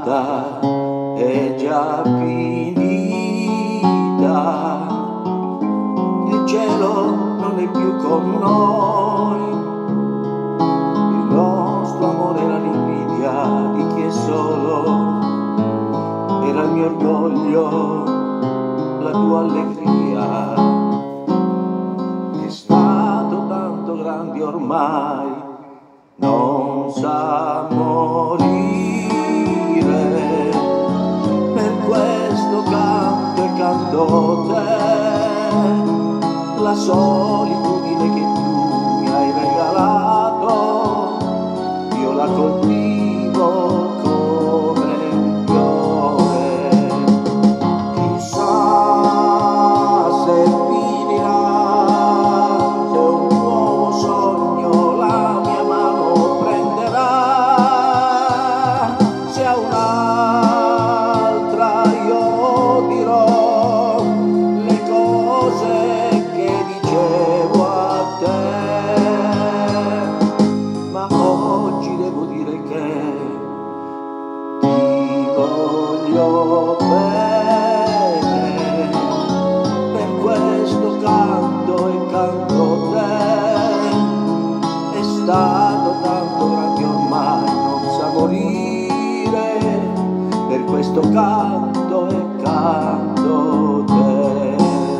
giornata è già finita, il cielo non è più con noi, il nostro amore era l'invidia di chi è solo, era il mio orgoglio, la tua allegria. È stato tanto grande ormai, non sa morire, per questo canto e canto te, la solitudine che tu mi hai regalato, io la coltivo come un fiore. Chissà se finirà, se un nuovo sogno la mia mano prenderà, se a un'altra io dirò le cose che dicevo a te, ma oggi devo dire che ti voglio bene, per questo canto e canto te. È stato tanto grande ormai, non sa morire, per questo canto e canto te.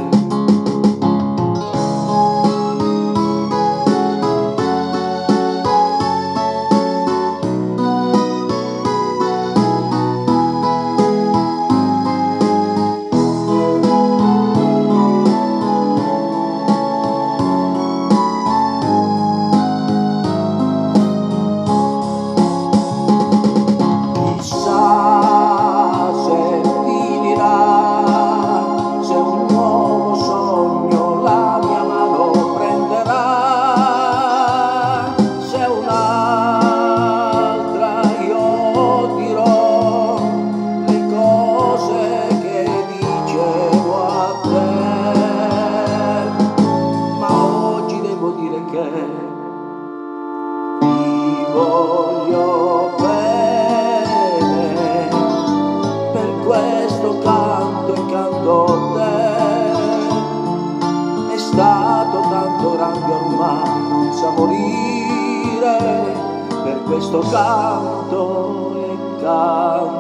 Ti voglio bene, per questo canto e canto te. È stato tanto grande ormai, non sa morire, per questo canto e canto